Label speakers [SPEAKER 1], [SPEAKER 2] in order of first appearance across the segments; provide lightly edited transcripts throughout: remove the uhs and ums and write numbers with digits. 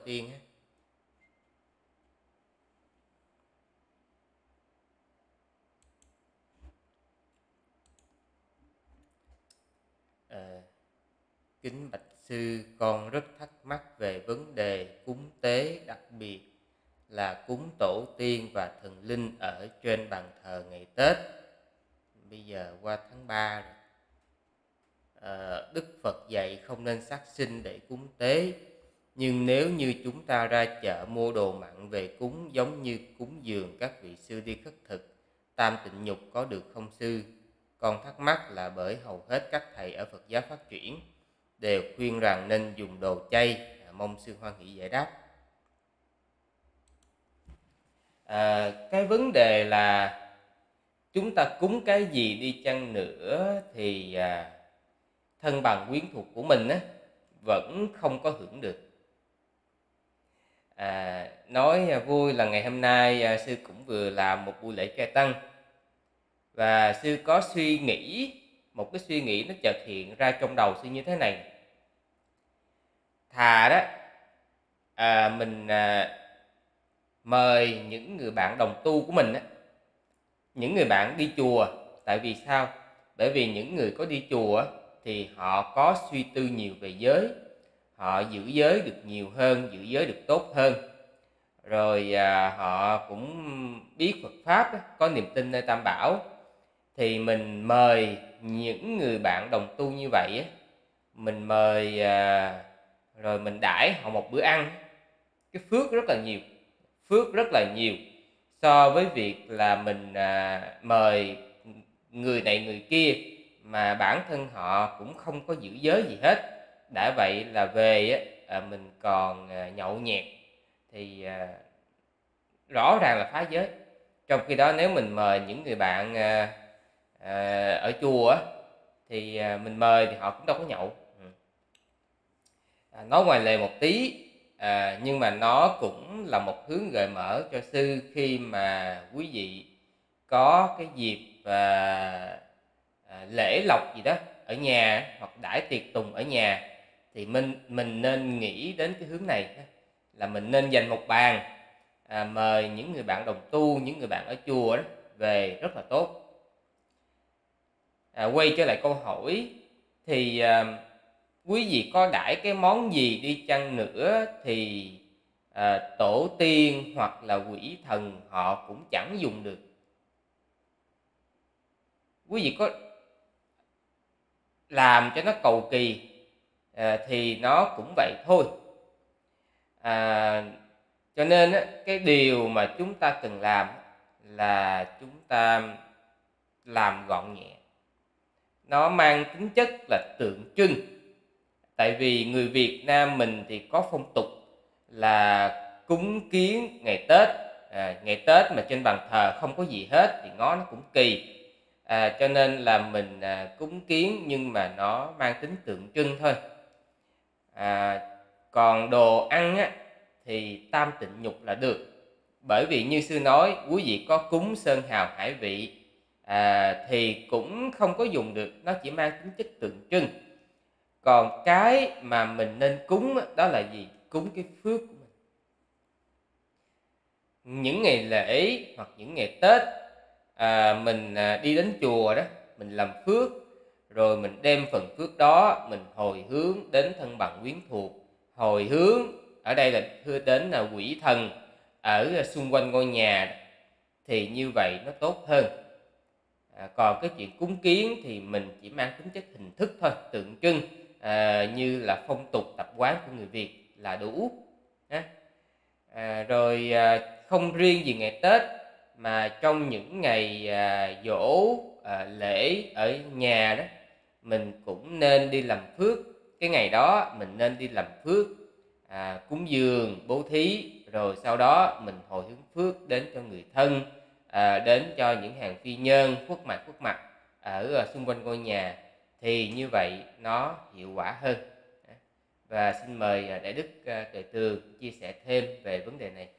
[SPEAKER 1] tiên ha. Kính bạch sư, con rất thắc mắc về vấn đề cúng tế, đặc biệt là cúng tổ tiên và thần linh ở trên bàn thờ ngày Tết. Bây giờ qua tháng 3 rồi. Đức Phật dạy không nên sát sinh để cúng tế, nhưng nếu như chúng ta ra chợ mua đồ mặn về cúng giống như cúng dường các vị sư đi khất thực, tam tịnh nhục có được không sư? Con thắc mắc là bởi hầu hết các thầy ở Phật giáo phát triển đều khuyên rằng nên dùng đồ chay. Mong sư hoan hỷ giải đáp. Cái vấn đề là chúng ta cúng cái gì đi chăng nữa thì thân bằng quyến thuộc của mình vẫn không có hưởng được. Nói vui là ngày hôm nay sư cũng vừa làm một buổi lễ trai tăng, và sư có suy nghĩ, một cái suy nghĩ nó chợt hiện ra trong đầu sư như thế này. Thà đó mình mời những người bạn đồng tu của mình những người bạn đi chùa. Tại vì sao? Bởi vì những người có đi chùa thì họ có suy tư nhiều về giới, họ giữ giới được nhiều hơn, giữ giới được tốt hơn, rồi họ cũng biết Phật Pháp, có niềm tin nơi Tam Bảo. Thì mình mời những người bạn đồng tu như vậy mình mời rồi mình đãi họ một bữa ăn, cái phước rất là nhiều so với việc là mình mời người này người kia mà bản thân họ cũng không có giữ giới gì hết. Đã vậy là về mình còn nhậu nhẹt thì rõ ràng là phá giới. Trong khi đó nếu mình mời những người bạn ở chùa thì mình mời thì họ cũng đâu có nhậu. Nói ngoài lề một tí, nhưng mà nó cũng là một hướng gợi mở cho sư khi mà quý vị có cái dịp lễ lộc gì đó ở nhà hoặc đãi tiệc tùng ở nhà, thì mình nên nghĩ đến cái hướng này, là mình nên dành một bàn mời những người bạn đồng tu, những người bạn ở chùa đó về rất là tốt. Quay trở lại câu hỏi thì quý vị có đãi cái món gì đi chăng nữa thì tổ tiên hoặc là quỷ thần họ cũng chẳng dùng được. Quý vị có làm cho nó cầu kỳ thì nó cũng vậy thôi. Cho nên cái điều mà chúng ta cần làm là chúng ta làm gọn nhẹ, nó mang tính chất là tượng trưng. Tại vì người Việt Nam mình thì có phong tục là cúng kiến ngày Tết. Ngày Tết mà trên bàn thờ không có gì hết thì ngó nó cũng kỳ. Cho nên là mình cúng kiến nhưng mà nó mang tính tượng trưng thôi. Còn đồ ăn thì tam tịnh nhục là được. Bởi vì như sư nói, quý vị có cúng sơn hào hải vị thì cũng không có dùng được, nó chỉ mang tính chất tượng trưng. Còn cái mà mình nên cúng đó là gì? Cúng cái phước của mình. Những ngày lễ hoặc những ngày Tết mình đi đến chùa đó, mình làm phước, rồi mình đem phần phước đó mình hồi hướng đến thân bằng quyến thuộc, hồi hướng ở đây là thưa đến là quỷ thần ở xung quanh ngôi nhà, thì như vậy nó tốt hơn. Còn cái chuyện cúng kiến thì mình chỉ mang tính chất hình thức thôi, tượng trưng, như là phong tục tập quán của người Việt là đủ. Rồi không riêng gì ngày Tết mà trong những ngày giỗ lễ ở nhà đó, mình cũng nên đi làm phước. Cái ngày đó mình nên đi làm phước, cúng dường, bố thí, rồi sau đó mình hồi hướng phước đến cho người thân, đến cho những hàng phi nhân khuất mặt ở xung quanh ngôi nhà, thì như vậy nó hiệu quả hơn. Và xin mời Đại Đức Tuệ Tường chia sẻ thêm về vấn đề này.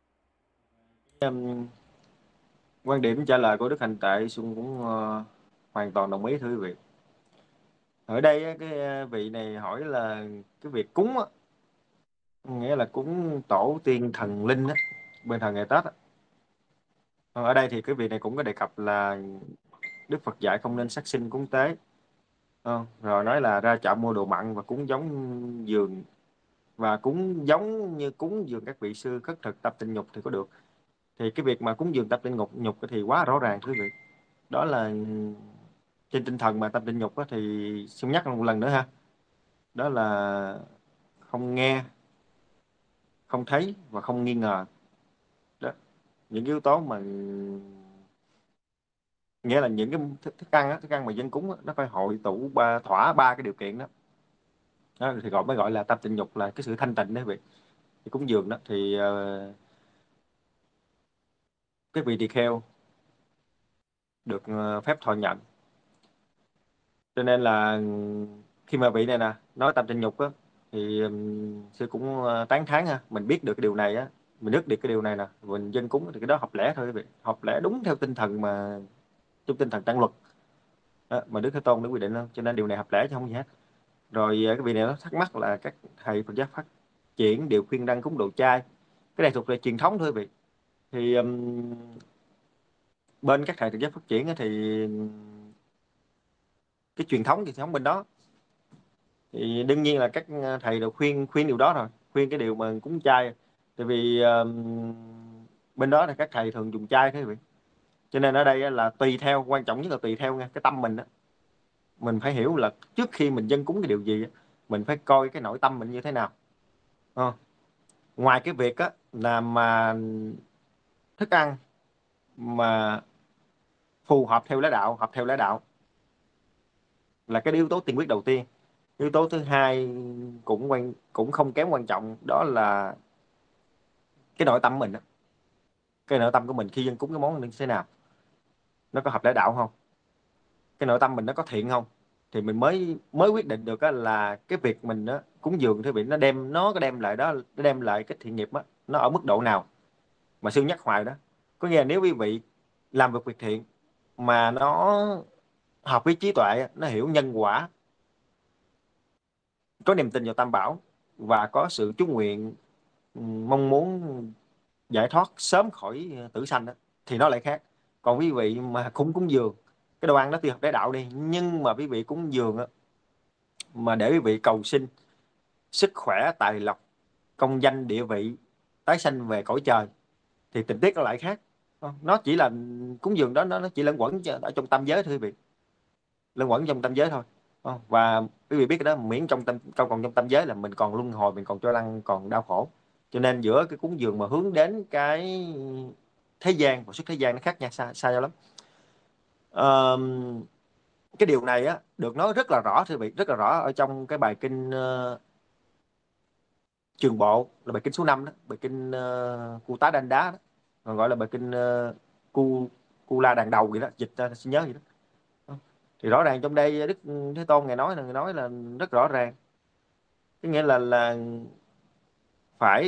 [SPEAKER 2] Quan điểm trả lời của Đức Hành Tệ Xuân cũng hoàn toàn đồng ý thưa quý vị. Ở đây á, cái vị này hỏi là cái việc cúng á, nghĩa là cúng tổ tiên thần linh á, bên thời ngày Tết á. Ở đây thì cái vị này cũng có đề cập là Đức Phật dạy không nên sát sinh cúng tế. Rồi nói là ra chợ mua đồ mặn và cúng giống dường, và cúng giống như cúng dường các vị sư khất thực tập tịnh nhục thì có được. Thì cái việc mà cúng dường tập tịnh nhục thì quá rõ ràng thưa quý vị. Đó là trên tinh thần mà tập tịnh nhục á, thì xin nhắc một lần nữa ha. Đó là không nghe, không thấy và không nghi ngờ. Đó, những yếu tố mà nghĩa là những cái thức ăn mà dân cúng á, nó phải hội tụ thỏa ba cái điều kiện đó. Đó thì mới gọi là tâm tịnh dục, là cái sự thanh tịnh đó quý vị. Thì cúng dường đó thì cái vị tỳ kheo được phép thọ nhận. Cho nên là khi mà vị này nè nói tâm tịnh dục á, thì sư cũng tán thán ha, mình biết được cái điều này á, mình biết được cái điều này nè, mình dân cúng thì cái đó hợp lẽ thôi quý vị, hợp lẽ đúng theo tinh thần mà trong tinh thần tăng luật đó, mà Đức Thế Tôn đã quy định đó. Cho nên điều này hợp lẽ chứ không gì hết. Rồi cái vị này nó thắc mắc là các thầy Phật giáo phát triển đều khuyên đăng cúng đồ chay, cái này thuộc về truyền thống thôi quý vị. Thì bên các thầy Phật giáo phát triển á, thì cái truyền thống bên đó thì đương nhiên là các thầy đều khuyên khuyên điều đó rồi, khuyên cái điều mà cúng chay. Tại vì bên đó là các thầy thường dùng chay thế vậy. Cho nên ở đây á, là tùy theo, quan trọng nhất là tùy theo nha, cái tâm mình á. Mình phải hiểu là trước khi mình dâng cúng cái điều gì á, mình phải coi cái nội tâm mình như thế nào. Ngoài cái việc á là mà thức ăn mà phù hợp theo lẽ đạo, hợp theo lẽ đạo là cái yếu tố tiên quyết đầu tiên. Yếu tố thứ hai cũng không kém quan trọng, đó là cái nội tâm mình á. Cái nội tâm của mình khi dân cúng cái món như thế nào, nó có hợp lẽ đạo không, cái nội tâm mình nó có thiện không, thì mình mới mới quyết định được á, là cái việc mình á, cúng dường thì bị nó có đem lại đó, nó đem lại cái thiện nghiệp á, nó ở mức độ nào. Mà sư nhắc hoài đó, có nghĩa là nếu quý vị làm việc thiện mà nó hợp với trí tuệ, nó hiểu nhân quả, có niềm tin vào tam bảo, và có sự chú nguyện mong muốn giải thoát sớm khỏi tử sanh đó, thì nó lại khác. Còn quý vị mà không cúng dường, cái đồ ăn đó tuy hợp lẽ đạo đi, nhưng mà quý vị cúng dường á, mà để quý vị cầu xin sức khỏe, tài lộc, công danh, địa vị, tái sanh về cõi trời, thì tình tiết nó lại khác. Nó chỉ là cúng dường đó, nó chỉ lẫn quẩn ở trong tam giới thôi quý vị, lẫn quẩn trong tam giới thôi. Và quý vị biết cái đó, miễn trong còn trong tam giới là mình còn luân hồi, mình còn cho lăn, còn đau khổ. Cho nên giữa cái cúng dường mà hướng đến cái thế gian và xuất thế gian nó khác nhau, xa nhau lắm. Ờ, cái điều này á được nói rất là rõ thưa vị, rất là rõ ở trong cái bài kinh Trường Bộ, là bài kinh số 5 đó, bài kinh Cu Tá Đanh Đá đó, còn gọi là bài kinh Cu Cu La Đàn Đầu gì đó, dịch ra xin nhớ gì đó. Thì rõ ràng trong đây Đức Thế Tôn ngài nói là rất rõ ràng. Có nghĩa là phải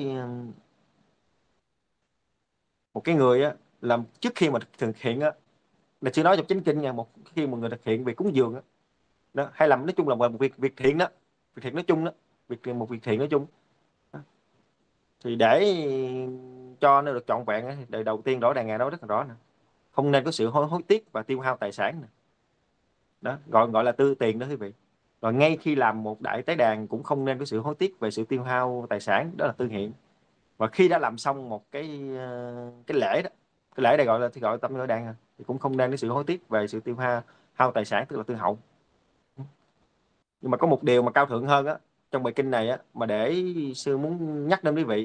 [SPEAKER 2] một cái người á, làm trước khi mà thực hiện á, là chưa nói trong chính kinh nha, khi một người thực hiện việc cúng dường á, đó, hay làm nói chung là một việc thiện đó, việc thiện nói chung đó, một việc thiện nói chung đó. Thì để cho nó được trọn vẹn á, thì đầu tiên rõ ràng ngài nói rất là rõ nè, không nên có sự hối tiếc và tiêu hao tài sản nè. Đó gọi là tư tiền đó quý vị. Rồi ngay khi làm một đại tế đàn cũng không nên có sự hối tiếc về sự tiêu hao tài sản, đó là tư hiện. Và khi đã làm xong một cái lễ đó, cái lễ này gọi là tâm ngưỡng đàn, thì cũng không nên có sự hối tiếc về sự tiêu hao tài sản, tức là tư hậu. Nhưng mà có một điều mà cao thượng hơn á, trong bài kinh này á, mà để sư muốn nhắc đến quý vị,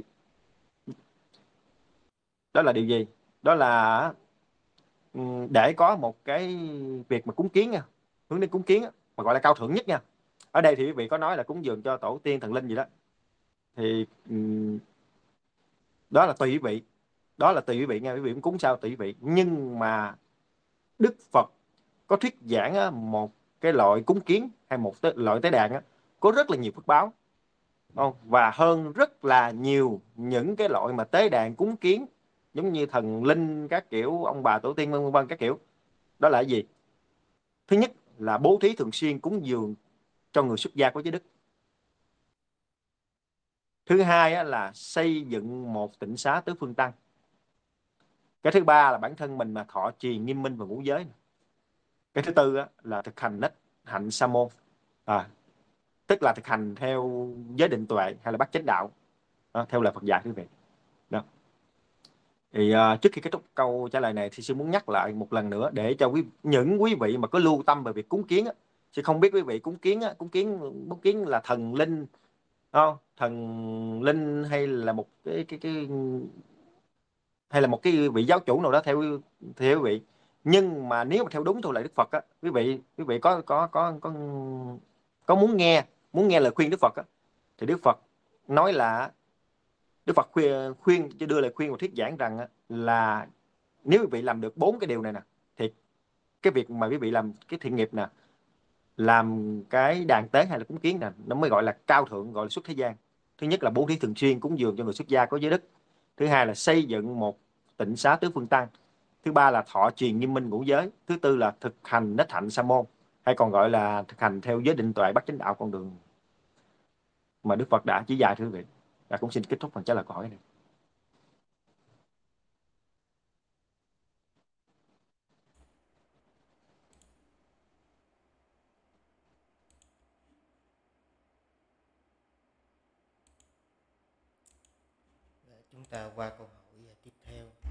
[SPEAKER 2] đó là điều gì? Đó là để có một cái việc mà cúng kiến nha, hướng đến cúng kiến á, mà gọi là cao thượng nhất nha. Ở đây thì quý vị có nói là cúng dường cho tổ tiên thần linh gì đó, thì đó là tùy quý vị, đó là tùy quý vị nha, quý vị cũng cúng sao tùy quý vị. Nhưng mà Đức Phật có thuyết giảng á, một cái loại cúng kiến hay một loại tế đàn á, có rất là nhiều phước báo, không? Và hơn rất là nhiều những cái loại mà tế đàn cúng kiến giống như thần linh các kiểu, ông bà tổ tiên vân vân các kiểu. Đó là cái gì? Thứ nhất là bố thí thường xuyên cúng dường cho người xuất gia có giới đức. Thứ hai là xây dựng một tịnh xá tứ phương tăng. Cái thứ ba là bản thân mình mà thọ trì nghiêm minh và ngũ giới. Cái thứ tư là thực hành nết hạnh sa môn, tức là thực hành theo giới định tuệ hay là bát chánh đạo, theo lời Phật dạy quý vị. Đó. Thì trước khi kết thúc câu trả lời này thì sư muốn nhắc lại một lần nữa để cho những quý vị mà có lưu tâm về việc cúng kiến chứ không biết quý vị cúng kiến là thần linh không, thần linh hay là một hay là một cái vị giáo chủ nào đó theo quý vị. Nhưng mà nếu mà theo đúng theo lời Đức Phật quý vị có muốn nghe lời khuyên Đức Phật thì Đức Phật nói là Đức Phật khuyên đưa lời khuyên và thuyết giảng rằng là nếu quý vị làm được 4 cái điều này nè thì cái việc mà quý vị làm cái thiện nghiệp nè, làm cái đàn tế hay là cúng kiến nè, nó mới gọi là cao thượng, gọi là xuất thế gian. Thứ nhất là bố thí thường xuyên cúng dường cho người xuất gia có giới đức. Thứ hai là xây dựng một tịnh xá tứ phương tăng. Thứ ba là thọ trì nghiêm minh ngũ giới. Thứ tư là thực hành nết hạnh sa môn, hay còn gọi là thực hành theo giới định tuệ bát chánh đạo, con đường mà Đức Phật đã chỉ dạy thưa quý vị. Và cũng xin kết thúc phần trả lời câu hỏi này.
[SPEAKER 1] Chúng ta qua câu hỏi tiếp theo.